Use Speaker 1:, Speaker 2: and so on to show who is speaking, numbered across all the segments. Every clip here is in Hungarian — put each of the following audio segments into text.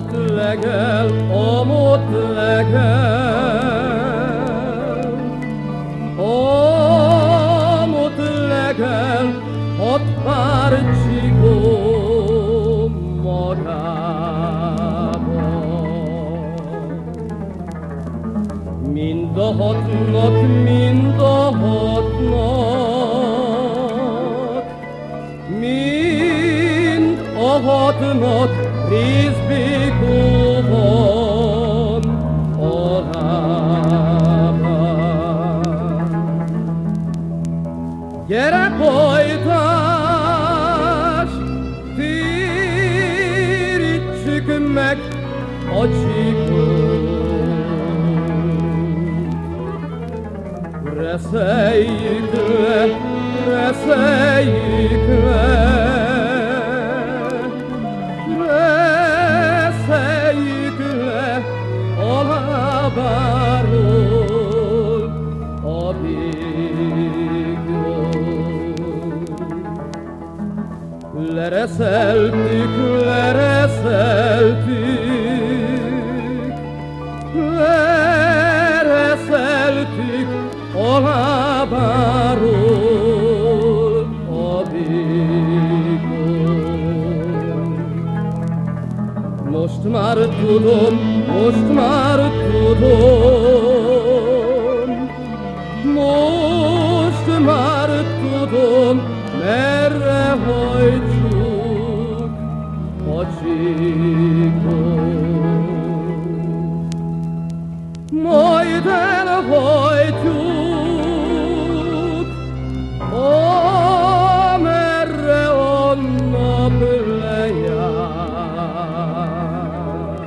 Speaker 1: amott legel, hat pár csikó magában. Mind a hatnak, mind a hatnak részbékó van a lábán. Gyere, pajtás, térítsük meg a csíkót. Reszeljük le a lábáról a békjót. Lereszeltük a lábáról a békjót. Most már tudom, merre hajtsuk a csíkot. Majd elhajtjuk, amerre a nap lejár.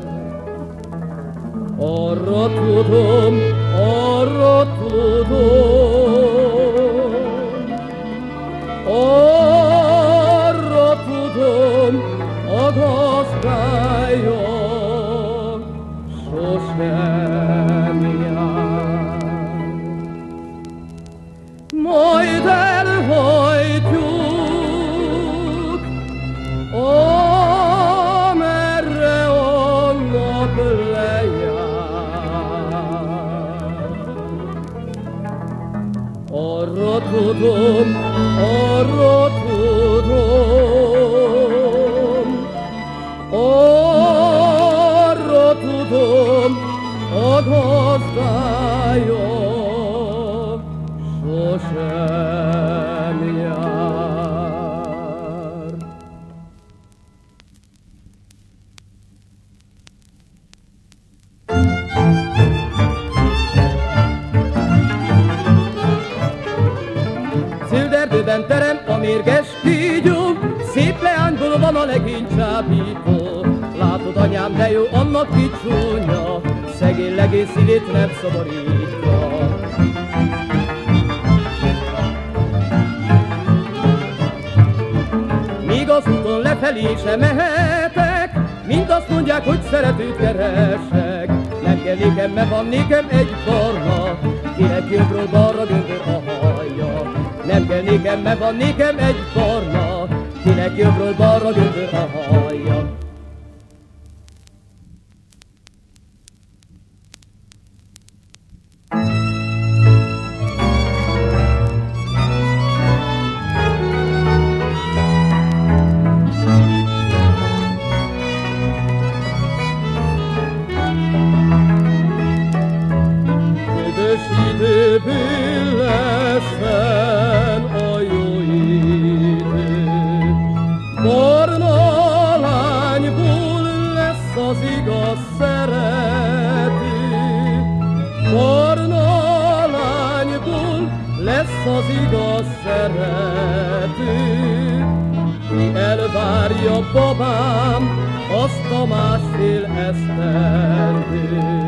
Speaker 1: Arra tudom, a gazdája sosem jár. Majd elhajtjuk, amerre a nap lejár. Arra tudom, a gazdája sosem jár. Zöld erdőben terem a mérges kígyó, szép leányból van a legény csábító. Látod, anyám, de jó annak kicsúnya, szegény legény szívét nem szomorítja. Míg az úton lefelé sem mehetek, mind azt mondják, hogy szeretőt keresek. Nem kell nékem, mert van nékem egy barna, kinek jobbról balra göndör a hajja. Nem kell nékem, mert van nékem egy barna, kinek jobbról balra göndör a hajja. Időből leszen a jó idő, barna lányból lesz az igaz szerető, barna lányból lesz az igaz szerető. Ki elvárja, babám, azt a másfél esztendőt.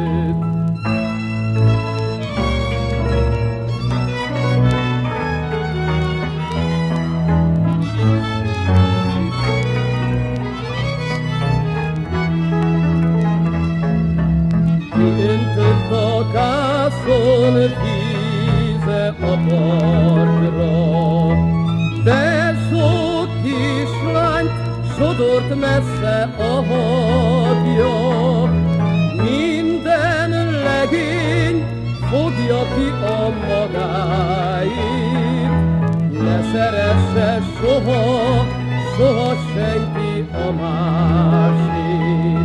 Speaker 1: Kiöntött a kászon víze a partra, de sok kislányt sodort messze a hagya. Minden legény fogja ki a magáit, ne szeresse soha, soha senki a másét.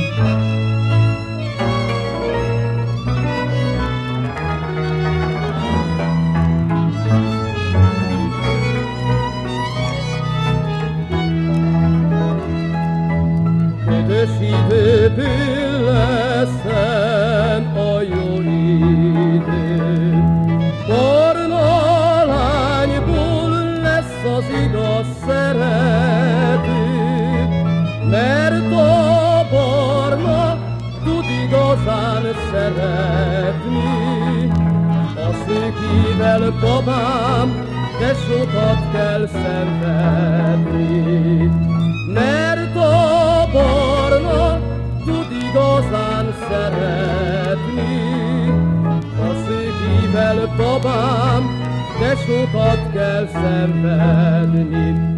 Speaker 1: Ködös időből leszen a jó idő, barna lányból lesz az igaz szerető, mert a barna tud igazán szeretni. A szőkével, babám, de sokat kell szenvedni, mert a barna tud igazán szeretni. A szőkével, babám, de sokat kell szenvedni.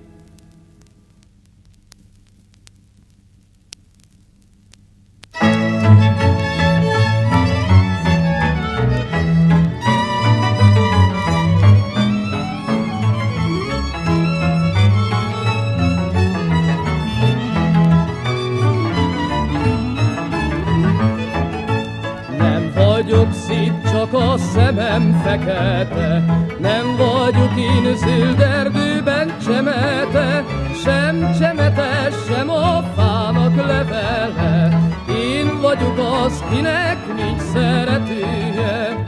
Speaker 1: Csak a szemem fekete, nem vagyok én zöld erdőben csemete, sem csemete, sem a fának levele. Én vagyok az, kinek nincs szeretője.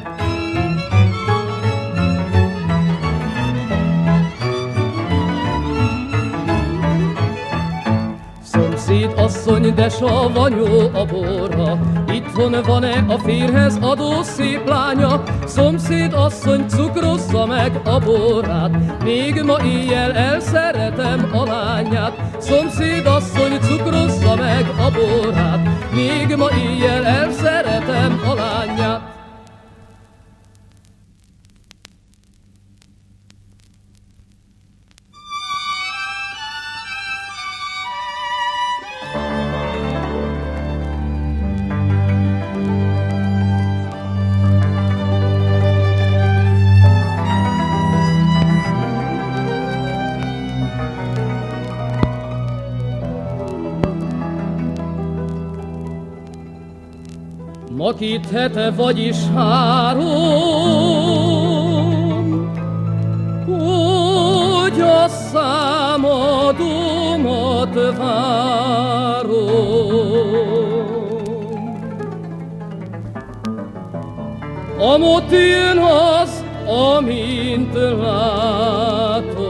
Speaker 1: Szomszéd asszony, de savanyú a borra, itthon van-e a férhez adó szép lánya? Szomszéd asszony, cukrozza meg a borrát, még ma éjjel elszeretem a lányát. Szomszéd asszony, cukrozza meg a borrát, még ma éjjel elszeretem a lányát. Ma 2 hete, vagyis 3, hogy a számadomat várom. Amott jön az, amint látom,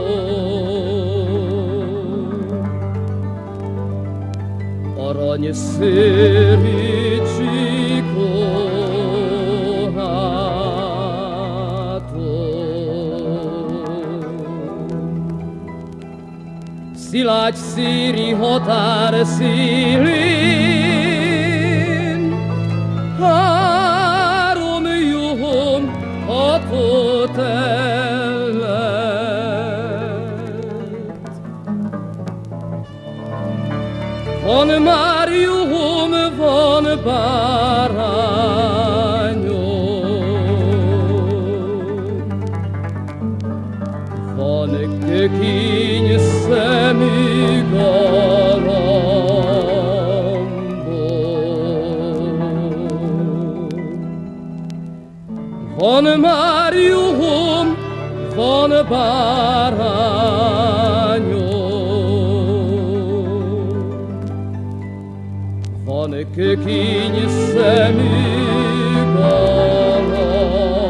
Speaker 1: aranyszőrű szilágy szíri határ szélén, 3 juhom hatott ellet. Van már juhom, van bárányom, van kökény szemű galambom, van már juhom, van bárányom, van kökény szemű galambom.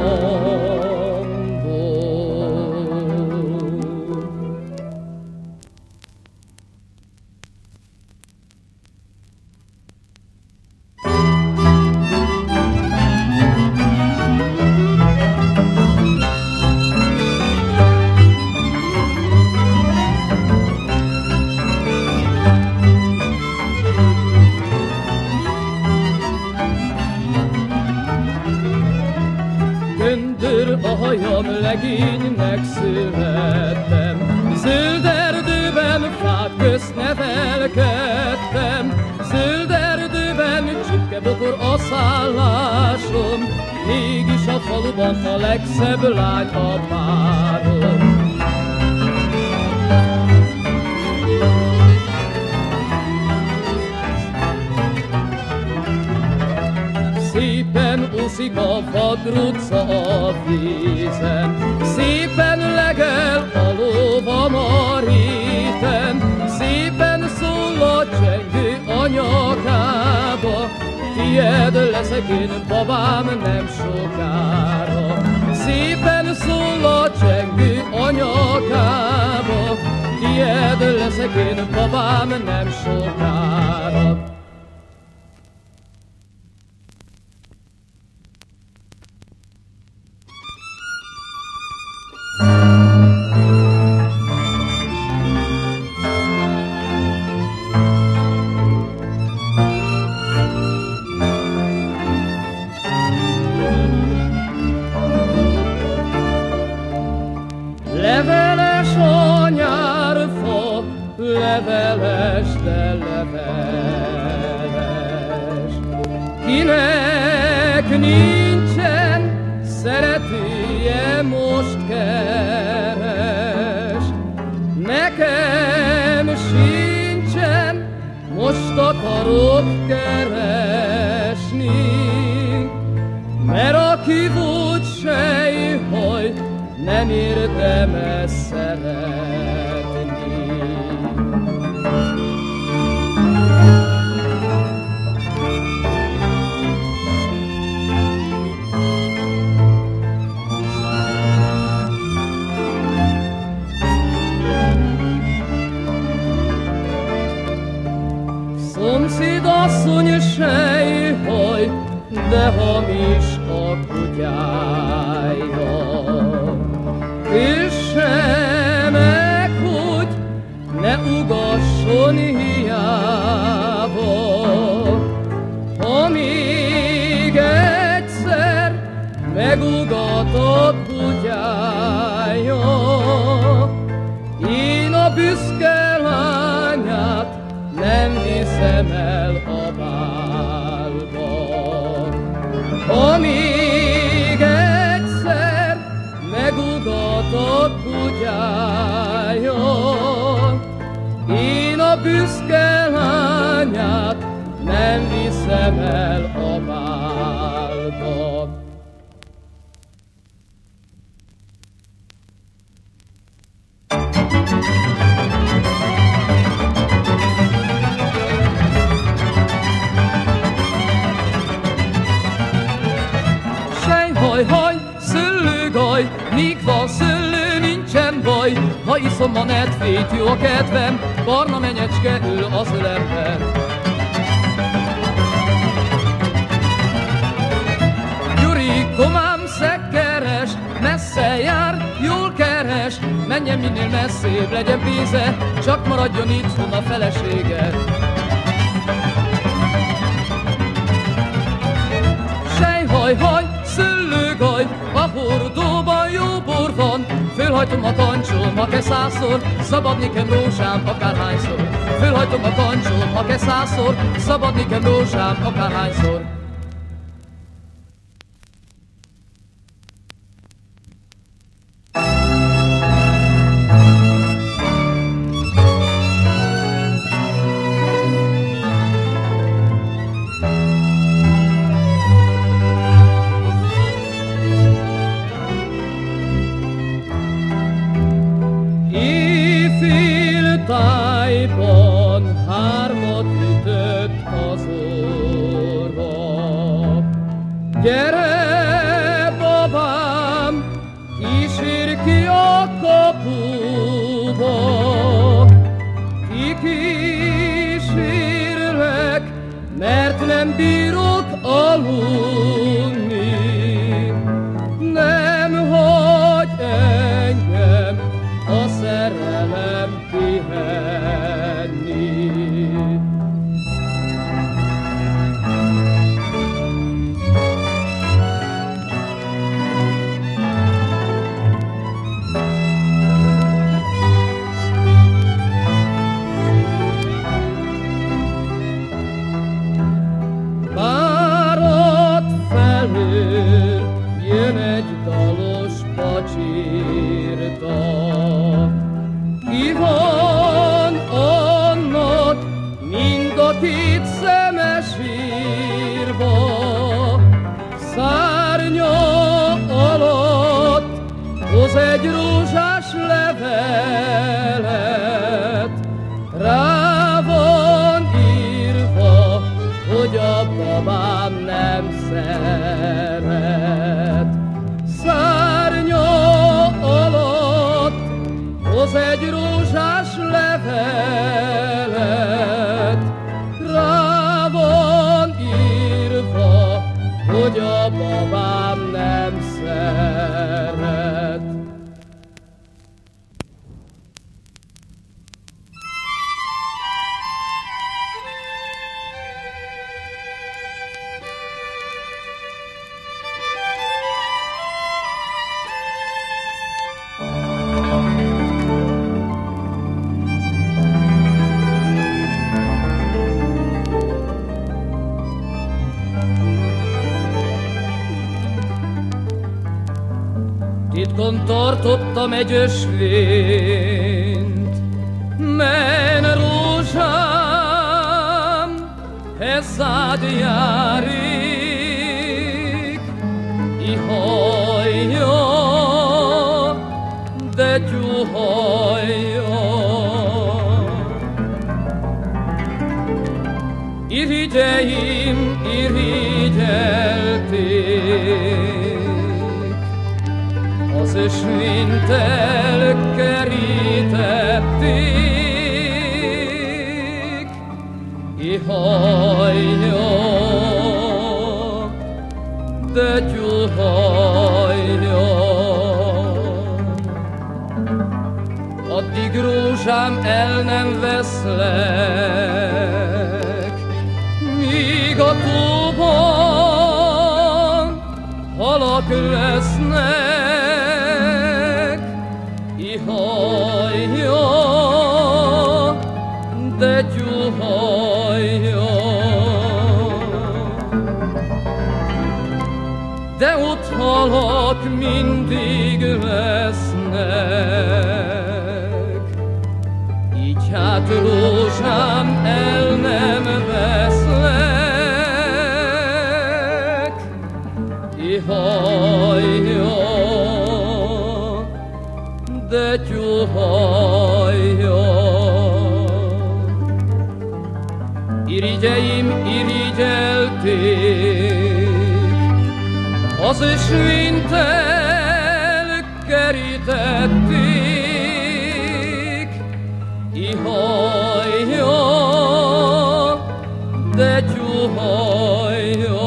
Speaker 1: A hajam, legénynek születtem, zöld erdőben fák közt faluban a legszebb lány a párom. Szépen úszik a vadruca a vízen, szépen legel a lóvam a réten, szépen szól a csengő a nyakába, tied leszek én, babám, nem sokára. Szépen szól a csengő a nyakába, tied leszek én, babám, nem sokára. Leveles a nyárfa, leveles, de leveles. Kinek nincsen szeretője, most keres. Nekem sincsen, most akarok keresni, mert aki volt sejhaj, nem érdemes szeretni. Szomszéd asszony sejhaj, de hamis a kutyája. Üsse meg, hogy ne ugasson hiába, ha még egyszer megugatott kutyája. Én a büszke lányát nem viszem el a bálba, ha még egyszer megugatott kutyája. Én a büszke lányát nem viszem el a bálba. Haj, szőlőgaj, míg van szőlő, nincsen baj. Ha iszom a nedvét, jó a kedvem, barna menyecske ül az ölemben. Gyuri, komám, szekkeres, messze jár, jól keres, menjen minél messzébb, legyen pénze, csak maradjon itthon a felesége. Sejhaj, szőlőgaj, a hordóban jó bor van, fölhajtom a kancsom, ha kell 100-szor, szabad nekem rózsám akárhányszor. Fölhajtom a kancsom, ha kell 100-szor, szabad nekem rózsám akárhányszor. Tájban 3 ütött az óra. Gyere, babám, kísérj ki a kapuba. Kikísérlek, mert nem bírok aludni. Nem hagy engem a szerelem pihenni. Várad felől jön egy más levelet, rá van írva, hogy a babám nem szeret. Titkon tartottam egy ösvényt, men rózsám hezzád járik, ihajja, de gyuhajja. Irigyeim irigyelték, az ösvényt elkerítették, ihajja, de gyuhajja. Addig rózsám el nem veszlek, míg a tóban halak lesznek, ihajja, de gyuhajja. De ott halak mindig lesznek, így hát rózsám el nem veszlek, ihajja, de gyuhajja. Irigyeim irigyelték, az ösvényt elkerítették, ihajja, de gyuhajja.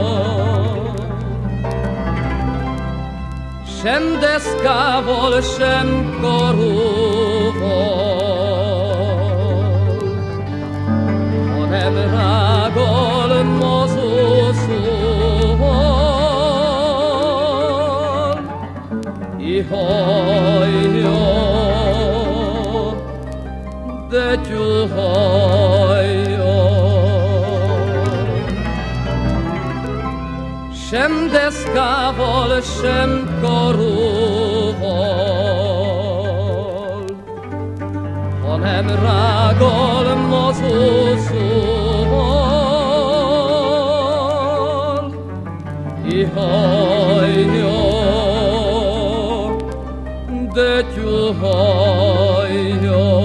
Speaker 1: Sem deszkával, sem karóval, hanem rággal, mazószóval, ihajja, de gyuhajja. Sem deszkával, sem karóval, hanem rággal, mazószóval, ihajja, de gyuhajja.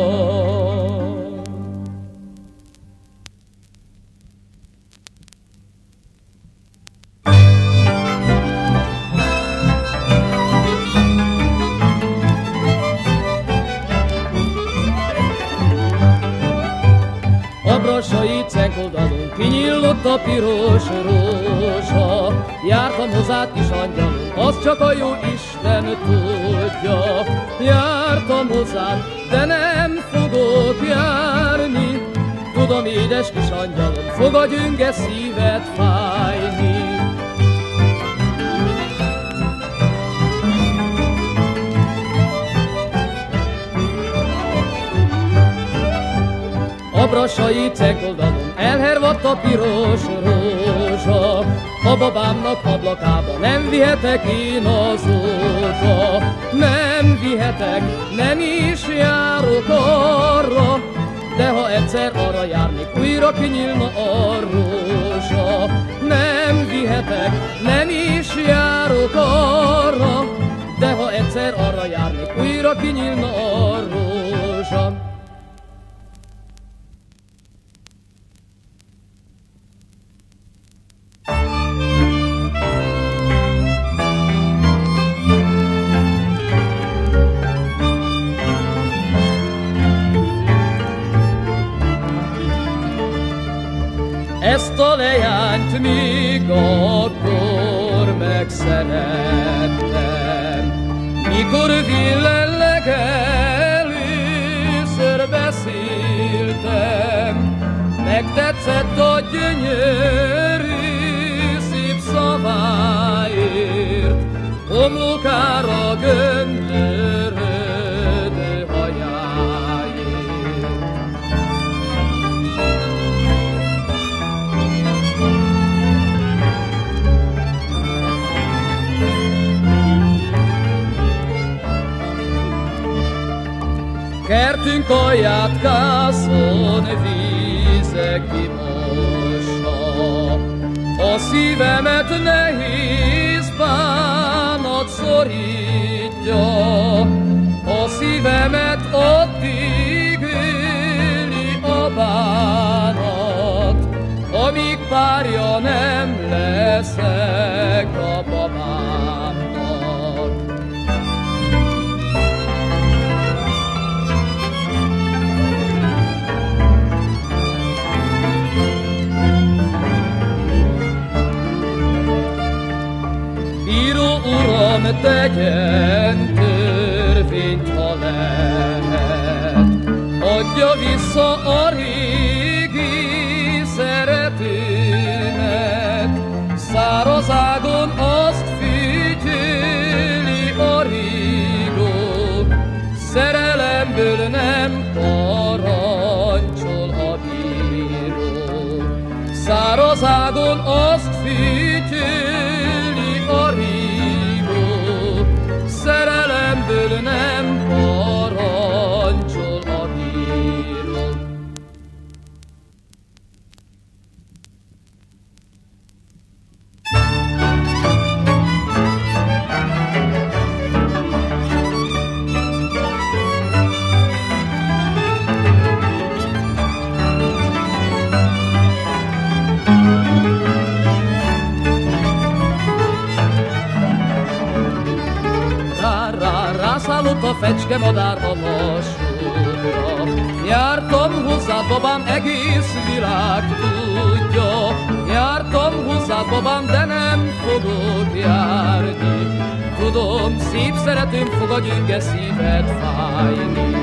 Speaker 1: A brassai cenkoldalon kinyílott a piros rózsa, jártam hozzád kis angyalom, azt csak a jó Isten tudja. Jártam hozzád, de nem fogok járni, tudom, édes kis angyalom, fog a gyönge szíved fájni. A brassai cenkoldalon elhervadt a piros rózsa, a babámnak ablakába nem vihetek én azóta. Nem vihetek, nem is járok arra, de ha egyszer arra járnék, újra kinyílna a rózsa. Nem vihetek, nem is járok arra, de ha egyszer arra járnék, újra kinyílna a rózsa. Ezt a leányt még akkor megszerettem, mikor villelleg először beszéltem. Megtetszett a gyönyörű szép szaváért, homlokára göndörödő hajáért. Kertünk alját kászon vízek kimossa, a szívemet nehéz bánat szorítja, a szívemet addig éli a bánat, amíg párja nem leszek a babámnak. Uram, tegyen törvényt, ha lehet, adja vissza a régi szeretőmet. Száraz ágon azt figyeli a régó, szerelemből nem parancsol a bíró. Száraz ágon azt figyeli a régó, szerelemből nem parancsol a bíró. Rászállott a fecske madár a vasútra, jártam hozzád, babám, egész világ tudja. Jártam hozzád, babám, de nem fogok járni. Tudom, szép szeretőm, fog a gyönge szíved fájni.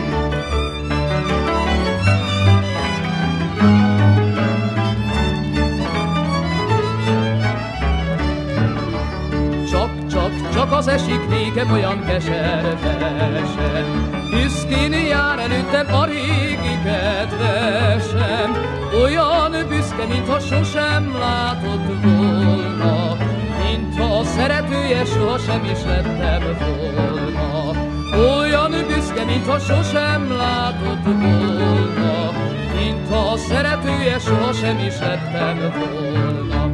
Speaker 1: Csak az esik nékem olyan keservesen, büszkén jár előttem a régi kedvesem. Olyan büszke, mintha sosem látott volna, mintha szeretője sohasem is lettem volna. Olyan büszke, mintha sosem látott volna, mintha szeretője sohasem is lettem volna.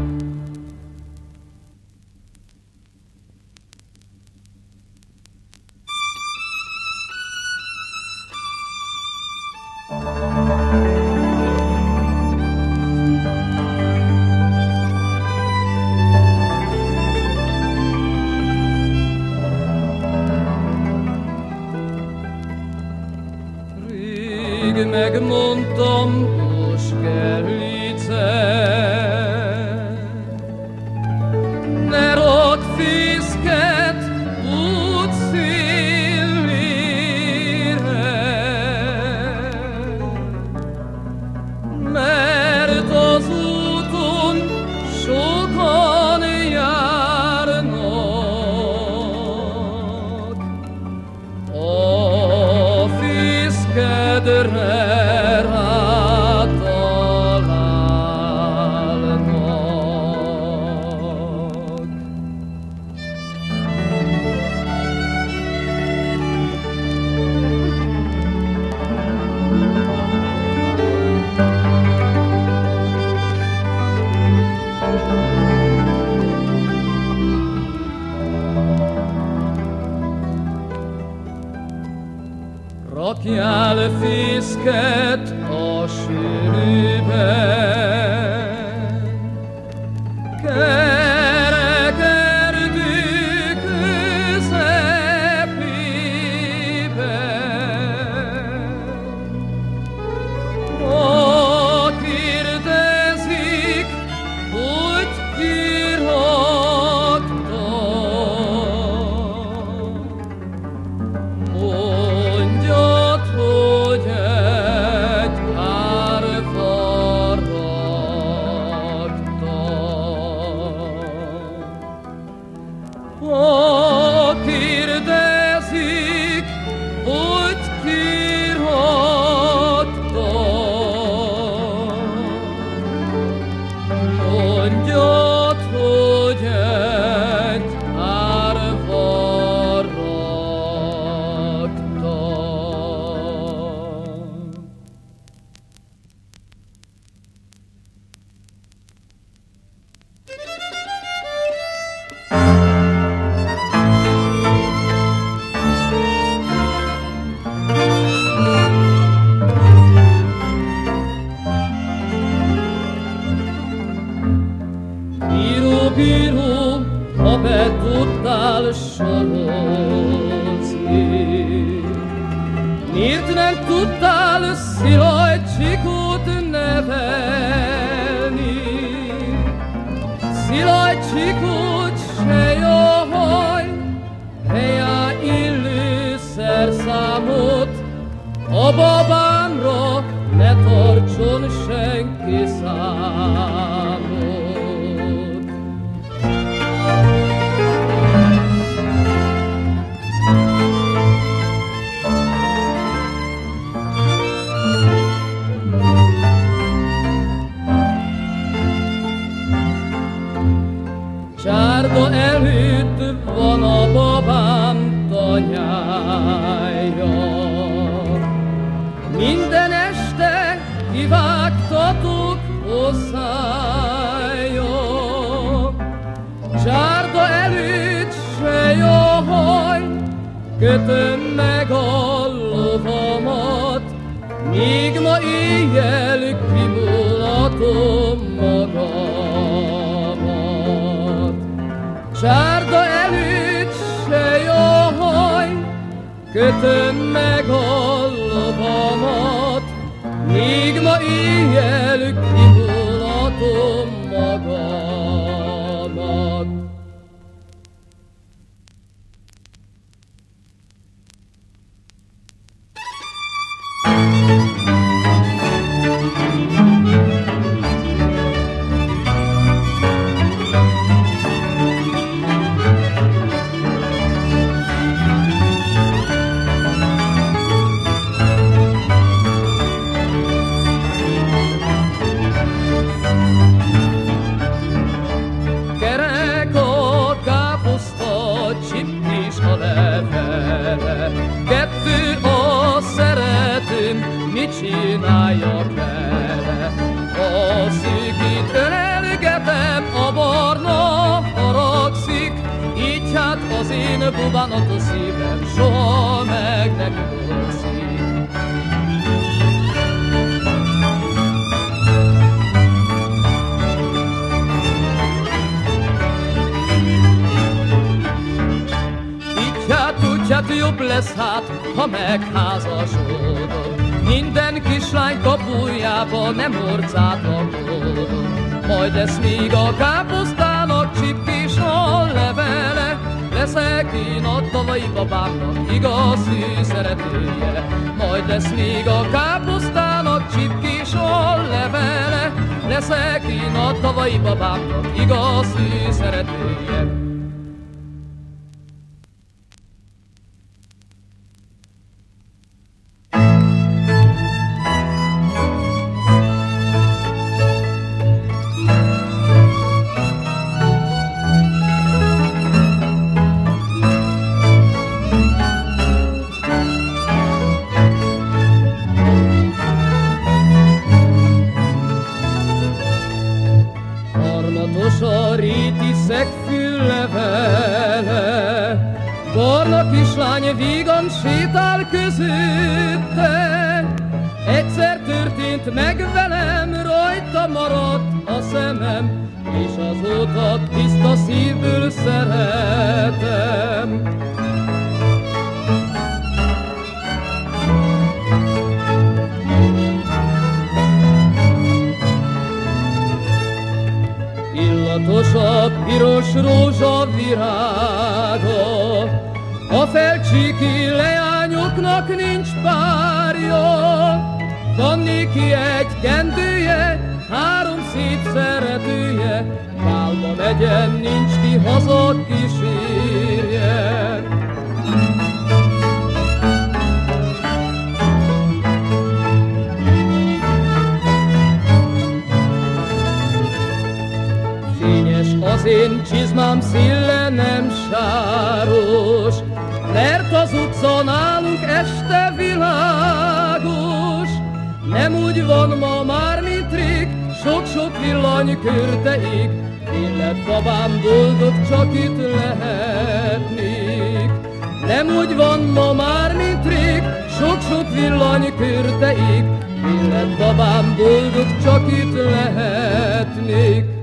Speaker 1: Megmondtam Puskerlice, ne rakd fészket útszélére, mert az úton sokan járnak, a fészkedre rakjál fészket a sűrűben, kerek erdő közepében. Ma kérdezik áll Szilágycsikót nevelni. Szilágycsikót se jaj, helyá illő szerszámot, a babámra ne tartson senki számot. Csárda előtt van a babám tanyája. Minden este kivágtatok hozzája. Csárda előtt se jaj, kötöm meg a lovamat, míg ma éjjel kimulatom magamat. Csárda előtt se jaj, kötöm meg a lovamat, míg ma éjjel kimulatom magamat. Kettő a szeretőm, mit csináljak vele? A szűkít ölelgetem, a barna haragszik, így hát az én bubánat a szívem soha meg ne nyugszik. Hát jobb lesz hát, ha megházasodom. Minden kislány kapujába nem orcátlakodom. Majd lesz még a káposztának csipkés a levele. Leszek én a tavalyi babámnak igazi szeretője. Majd lesz még a káposztának csipkés a levele. Leszek én a tavalyi babámnak igazi szeretője. A réti szegfüllevele, barna kislány vígan sétál közötte. Egyszer történt meg velem, rajta maradt a szemem, és azóta tiszta szívből szeretem. Illatos a piros rózsa virága, a felcsíki leányoknak nincs párja. Van néki egy kendője, 3 szép szeretője, bálba megyen, nincs ki haza kísérje. Az én csizmám szille nem sáros, mert az utca nálunk este világos. Nem úgy van ma már, mint rég, sok-sok villany körteig. Én lett babám boldog, csak itt lehetnék. Nem úgy van ma már, mint rég, sok-sok villany körteig. Én lett babám boldog, csak itt lehetnék.